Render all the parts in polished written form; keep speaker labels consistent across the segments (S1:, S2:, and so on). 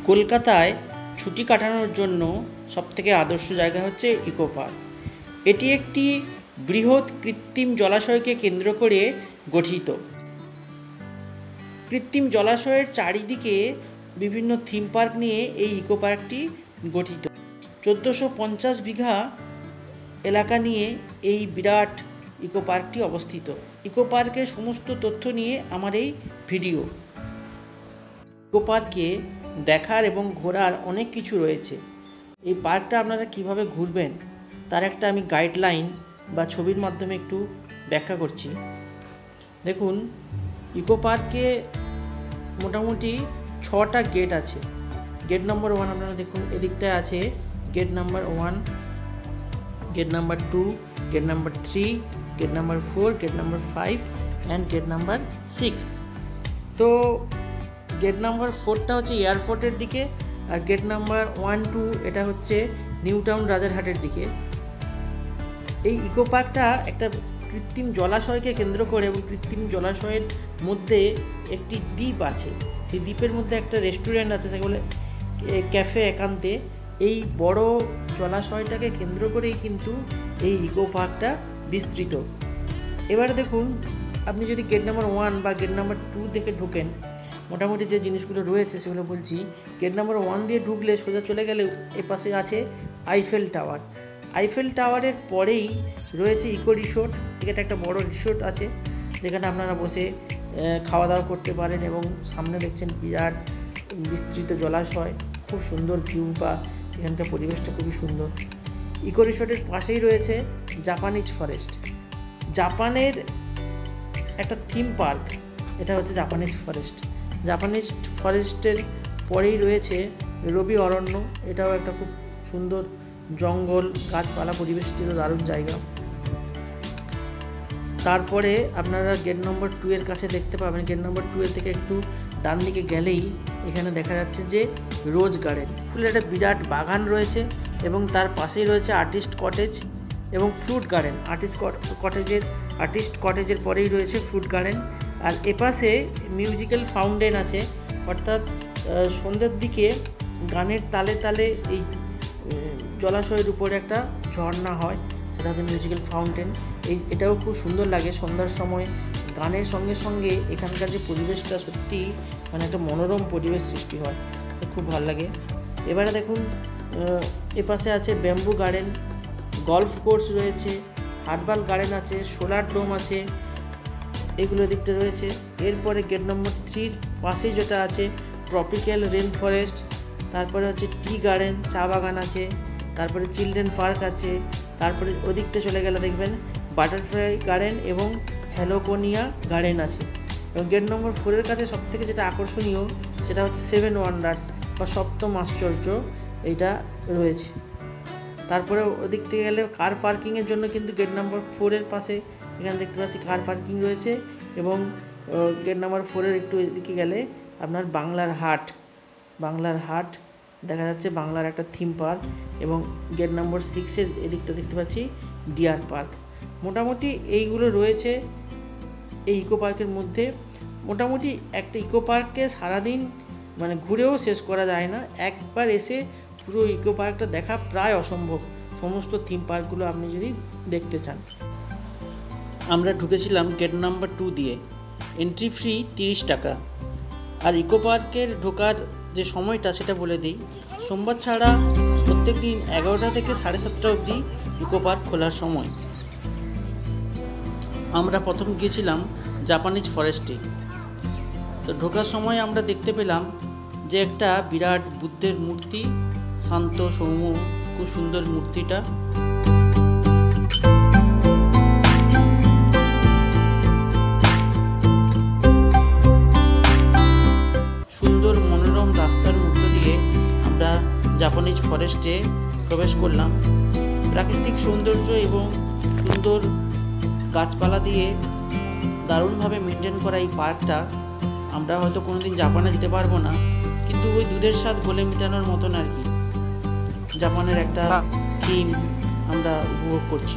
S1: কলকাতায় ছুটি কাটানোর জন্য সবথেকে আদর্শ জায়গা হচ্ছে ইকো পার্ক। এটি একটি বৃহৎ কৃত্রিম জলাশয়কে কেন্দ্র করে গঠিত। কৃত্রিম জলাশয়ের চারিদিকে বিভিন্ন থিম পার্ক নিয়ে এই ইকো পার্কটি গঠিত। 1450 বিঘা এলাকা নিয়ে এই বিরাট ইকো পার্কটি অবস্থিত। ইকো পার্কের সমস্ত তথ্য নিয়ে আমার এই ভিডিও। ইকো পার্কে দেখার এবং ঘোরার অনেক কিছু রয়েছে। এই পার্কটা আপনারা কিভাবে ঘুরবেন তার একটা আমি গাইডলাইন বা ছবির মাধ্যমে একটু ব্যাখ্যা করছি। দেখুন, ইকো পার্কে মোটামুটি 6টা গেট আছে। গেট নাম্বার 1 আপনারা দেখুন, এদিকটায় আছে gate number 1, gate number 2, gate number 3, gate number 4, gate number 5 and gate number 6। তো গেট নাম্বার 4টা হচ্ছে এয়ারপোর্টের দিকে, আর গেট নাম্বার 1, 2 এটা হচ্ছে নিউ টাউন রাজারহাটের দিকে। এই ইকো পার্কটা একটা কৃত্রিম জলাশয়কে কেন্দ্র করে এবং কৃত্রিম জলাশয়ের মধ্যে একটি দ্বীপ আছে। সেই দ্বীপের মধ্যে একটা রেস্টুরেন্ট আছে, সেগুলো ক্যাফে একান্তে। এই বড় জলাশয়টাকে কেন্দ্র করেই কিন্তু এই ইকো পার্কটা বিস্তৃত। এবারে দেখুন, আপনি যদি গেট নাম্বার 1 বা গেট নাম্বার 2 দেখে ঢোকেন, মোটামুটি যে জিনিসগুলো রয়েছে সেগুলো বলছি। গেট নাম্বার 1 দিয়ে ঢুকলে সোজা চলে গেলে এপাশে আছে আইফেল টাওয়ার। আইফেল টাওয়ারের পরেই রয়েছে ইকো রিসোর্ট। এটা একটা বড় রিসোর্ট আছে, যেখানে আপনারা বসে খাওয়া দাওয়া করতে পারেন এবং সামনে দেখছেন বিরাট বিস্তৃত জলাশয়, খুব সুন্দর ভিউ, বা এখানকার পরিবেশটা খুবই সুন্দর। ইকো রিসোর্টের পাশেই রয়েছে জাপানিজ ফরেস্ট। জাপানের একটা থিম পার্ক, এটা হচ্ছে জাপানিজ ফরেস্ট। জাপানিজ ফরেস্টের পরেই রয়েছে রবি অরণ্য। এটাও একটা খুব সুন্দর জঙ্গল, গাছপালা পরিবেষ্টিত দারুণ জায়গা। তারপরে আপনারা গেট নম্বর 2 এর কাছে দেখতে পাবেন, গেট নম্বর 2 এর থেকে একটু ডান দিকে গেলেই এখানে দেখা যাচ্ছে যে রোজ গার্ডেন। ফুলের একটা বিরাট বাগান রয়েছে এবং তার পাশেই রয়েছে আর্টিস্ট কটেজ এবং ফ্রুট গার্ডেন। আর্টিস্ট কটেজের পরেই রয়েছে ফ্রুট গার্ডেন। আর এপাশে মিউজিক্যাল ফাউন্টেন আছে, অর্থাৎ সন্ধ্যের দিকে গানের তালে তালে এই জলাশয়ের উপরে একটা ঝর্ণা হয়, সেটা হচ্ছে মিউজিক্যাল ফাউন্টেন। এটাও খুব সুন্দর লাগে সন্ধ্যার সময়। গানের সঙ্গে সঙ্গে এখানকার যে পরিবেশটা সত্যি মানে একটা মনোরম পরিবেশ সৃষ্টি হয়, খুব ভালো লাগে। এবারে দেখুন, এপাশে আছে ব্যাম্বু গার্ডেন, গলফ কোর্স রয়েছে, হার্বাল গার্ডেন আছে, সোলার ডোম আছে, এগুলো দিকটা রয়েছে। এরপরে গেট নম্বর 3 পাশেই যেটা আছে ট্রপিক্যাল রেন ফরেস্ট, তারপরে হচ্ছে টি গার্ডেন, চা বাগান আছে, তারপরে চিলড্রেন পার্ক আছে। তারপরে ওদিকটা চলে গেলে দেখবেন বাটারফ্লাই গার্ডেন এবং হ্যালোকোনিয়া গার্ডেন আছে। এবং গেট নম্বর 4 এর কাছে সবথেকে যেটা আকর্ষণীয় সেটা হচ্ছে 7 ওয়ান্ডার্স বা সপ্তম আশ্চর্য, এইটা রয়েছে। তারপরে ওদিক থেকে গেলে কার পার্কিংয়ের জন্য কিন্তু গেট নাম্বার 4 এর পাশে এখানে দেখতে পাচ্ছি কার পার্কিং রয়েছে। এবং গেট নাম্বার 4 এর একটু এদিকে গেলে আপনার বাংলার হাট দেখা যাচ্ছে, বাংলার একটা থিম পার্ক। এবং গেট নাম্বার 6 এর এদিকটা দেখতে পাচ্ছি ডিয়ার পার্ক। মোটামুটি এইগুলো রয়েছে এই ইকো পার্কের মধ্যে। মোটামুটি একটা ইকো পার্কে সারাদিন মানে ঘুরেও শেষ করা যায় না। একবার এসে পুরো ইকো পার্কটা দেখা প্রায় অসম্ভব, সমস্ত থিম পার্কগুলো আপনি যদি দেখতে চান। আমরা ঢুকেছিলাম গেট নাম্বার 2 দিয়ে। এন্ট্রি ফি 30 টাকা। আর ইকো পার্কের ঢোকার যে সময়টা সেটা বলে দিই, সোমবার ছাড়া প্রত্যেক দিন 11টা থেকে 7:30 অবধি ইকো পার্ক খোলার সময়। আমরা প্রথম গিয়েছিলাম জাপানিজ ফরেস্টে। তো ঢোকার সময় আমরা দেখতে পেলাম যে একটা বিরাট বুদ্ধের মূর্তি, শান্ত সৌম্য, খুব সুন্দর মূর্তিটা। সুন্দর মনোরম রাস্তার মধ্য দিয়ে আমরা জাপানিজ ফরেস্টে প্রবেশ করলাম। প্রাকৃতিক সৌন্দর্য এবং সুন্দর গাছপালা দিয়ে দারুণভাবে মেনটেন করা এই পার্কটা, আমরা হয়তো কোনোদিন জাপানে যেতে পারবো না, কিন্তু ওই দুধের স্বাদ বলে মেটানোর মতন আর কি জাপানের একটা থিম আমরা উপভোগ করছি।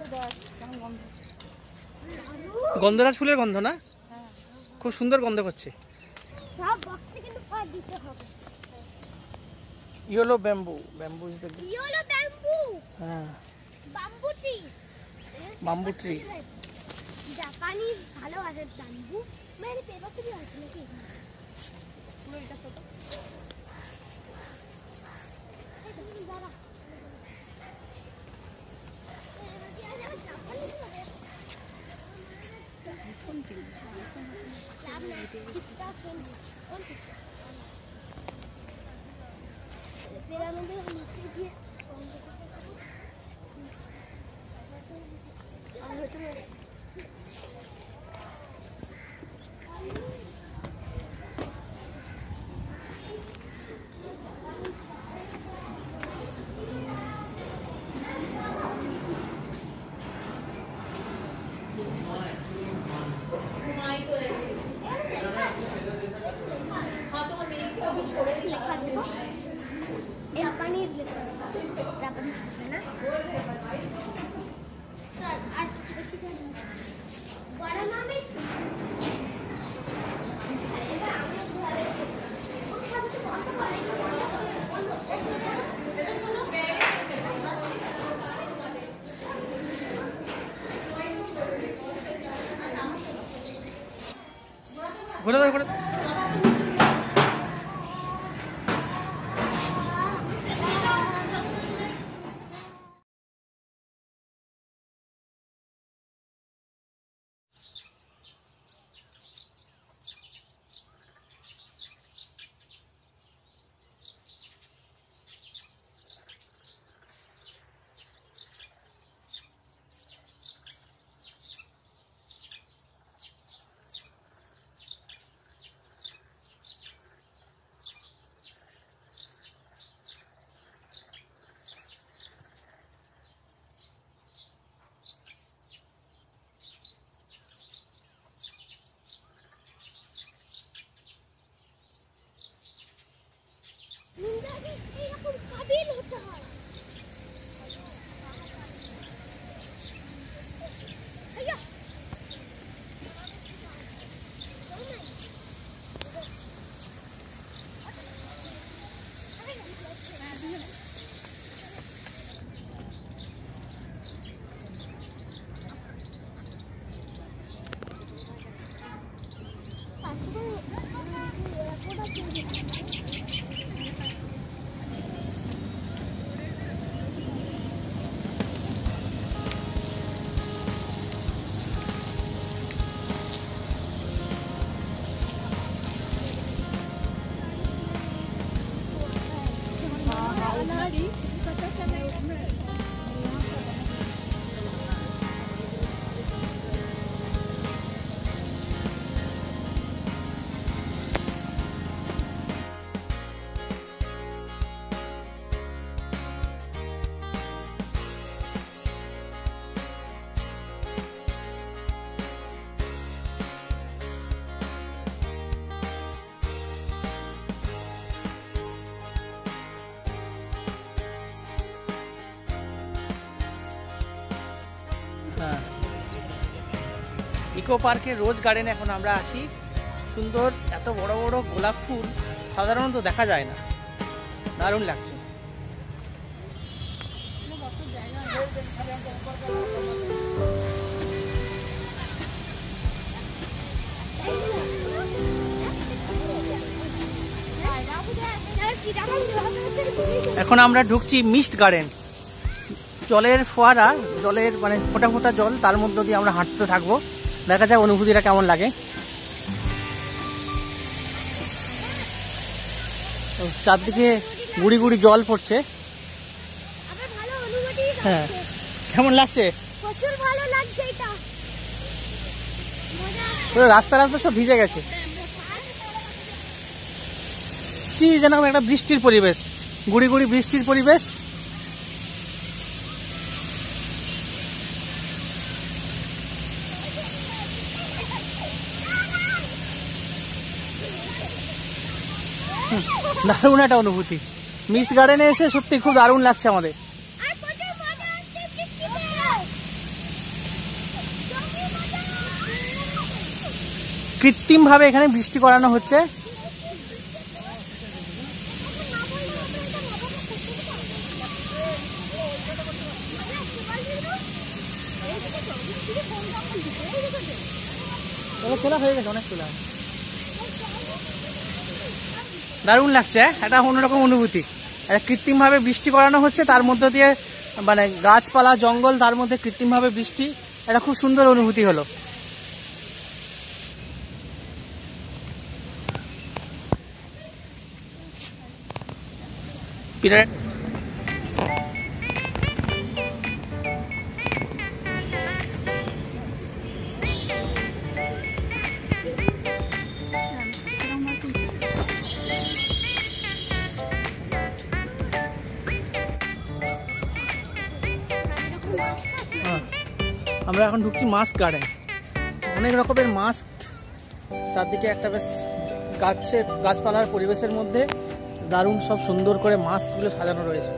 S1: গন্ধরাজ ফুলের গন্ধ না? খুব সুন্দর গন্ধ করছে। Yellow bamboo, bamboo is the yellow bamboo. হ্যাঁ, ব্যাম্বু ট্রি, ব্যাম্বু ট্রি। জাপানি ভালো আছে ব্যাম্বু। মানে পেপার ট্রি আছে নাকি? পুরো এটা ফটো। ঘুরে দাও, ঘুরে দাও। ইকো পার্কের রোজ গার্ডেনে এখন আমরা আছি। সুন্দর, এত বড় বড় গোলাপ ফুল সাধারণত দেখা যায় না, দারুণ লাগছে। এখন আমরা ঢুকছি মিস্ট গার্ডেন। জলের ফোয়ারা, জলের মানে ফোঁটা ফোঁটা জল, তার মধ্যে দিয়ে আমরা হাঁটতে থাকবো। দেখা যায় অনুভূতিটা কেমন লাগে। চারদিকে গুড়ি গুড়ি জল পড়ছে। হ্যাঁ, কেমন লাগছে? প্রচুর ভালো লাগছে। এটা পুরো রাস্তা রাস্তা সব ভিজে গেছে। যেন একটা বৃষ্টির পরিবেশ, গুড়ি গুড়ি বৃষ্টির পরিবেশ। দারুণ একটা অনুভূতি। মিস্ট গার্ডেনে এসে সত্যি খুব দারুণ লাগছে আমাদের। কৃত্রিমভাবে এখানে বৃষ্টি করানো হচ্ছে। দারুণ লাগছে, একটা অন্যরকম অনুভূতি। কৃত্রিমভাবে বৃষ্টি করানো হচ্ছে, তার মধ্যে দিয়ে মানে গাছপালা জঙ্গল, তার মধ্যে কৃত্রিমভাবে বৃষ্টি, এটা খুব সুন্দর অনুভূতি হলো। আমরা এখন ঢুকছি মাস্ক গার্ডেন। অনেক রকমের মাস্ক, চারদিকে একটা বেশ গাছপালার পরিবেশের মধ্যে দারুণ সব সুন্দর করে মাস্কগুলো সাজানো রয়েছে।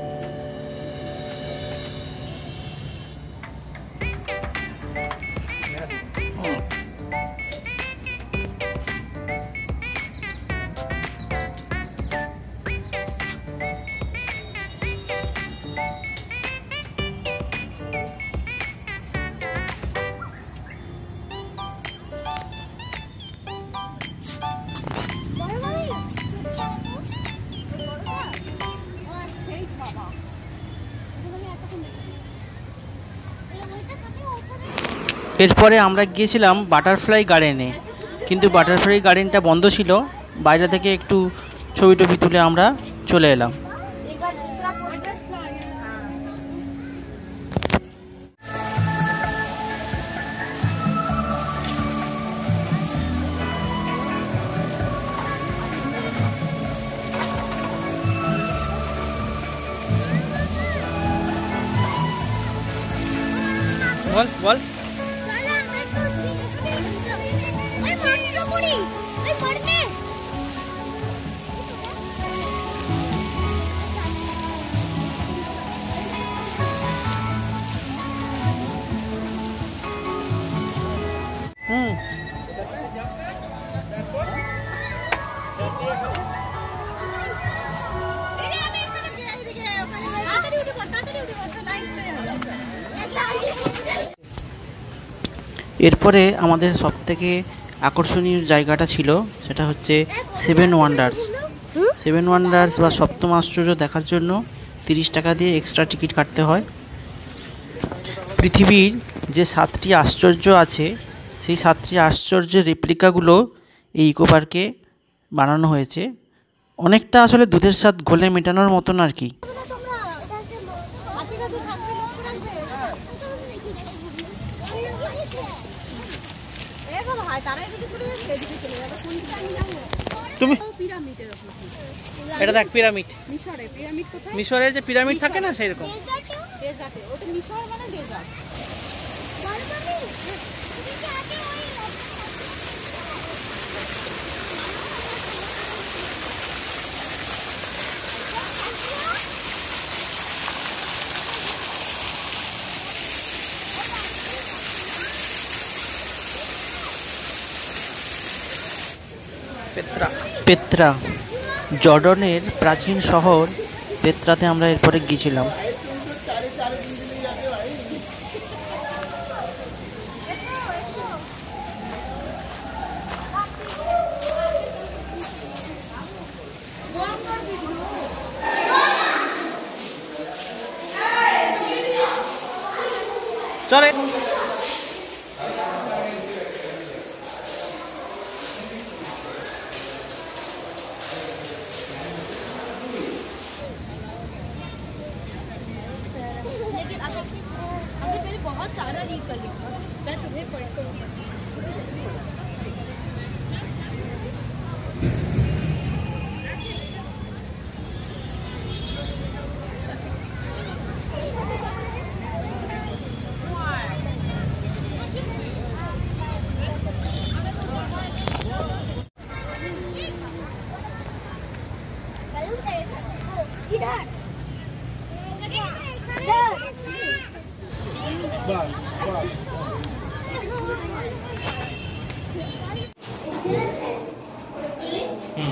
S1: এরপরে আমরা গিয়েছিলাম বাটারফ্লাই গার্ডেনে, কিন্তু বাটারফ্লাই গার্ডেনটা বন্ধ ছিল। বাইরে থেকে একটু ছবি টবি তুলে আমরা চলে এলাম। বল বল এরপরে আমাদের সবথেকে আকর্ষণীয় জায়গাটা ছিল, সেটা হচ্ছে সেভেন ওয়ান্ডার্স বা সপ্তম আশ্চর্য দেখার জন্য 30 টাকা দিয়ে এক্সট্রা টিকিট কাটতে হয়। পৃথিবীর যে 7টি আশ্চর্য আছে, সেই 7টি আশ্চর্যের রেপ্লিকাগুলো এই ইকো পার্কে বানানো হয়েছে। অনেকটা আসলে দুধের স্বাদ ঘোলে মেটানোর মতন আর কি। তুমি এটা দেখ, পিরামিড, মিশরের যে পিরামিড থাকে না, সেই রকম। পেত্রা, জর্ডনের প্রাচীন শহর পেত্রাতে আমরা এরপরে গিয়েছিলাম। চলে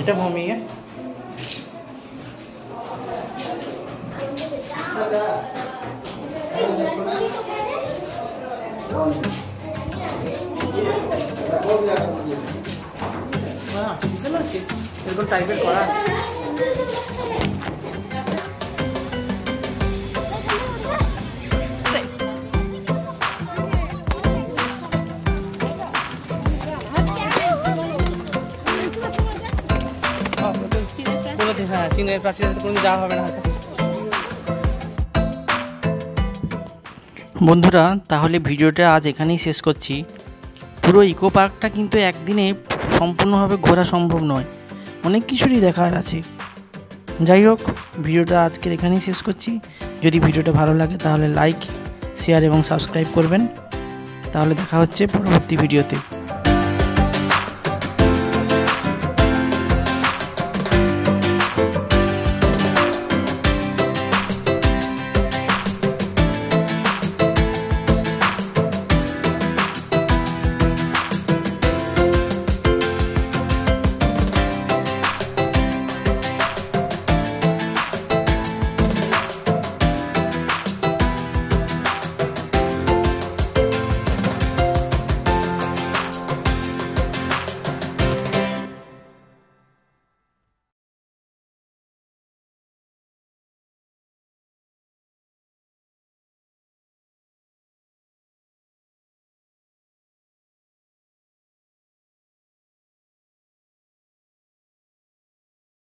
S1: এটা ভূমি এরকম টাইপের করা আছে। হ্যাঁ, চীনের প্রাচীর কোনো যাওয়া হবে না। বন্ধুরা, তাহলে ভিডিওটা আজ এখানেই শেষ করছি। পুরো ইকো পার্কটা কিন্তু একদিনে সম্পূর্ণভাবে ঘোরা সম্ভব নয়, অনেক কিছুরই দেখার আছে। যাই হোক, ভিডিওটা আজকের এখানেই শেষ করছি। যদি ভিডিওটা ভালো লাগে তাহলে লাইক, শেয়ার এবং সাবস্ক্রাইব করবেন। তাহলে দেখা হচ্ছে পরবর্তী ভিডিওতে।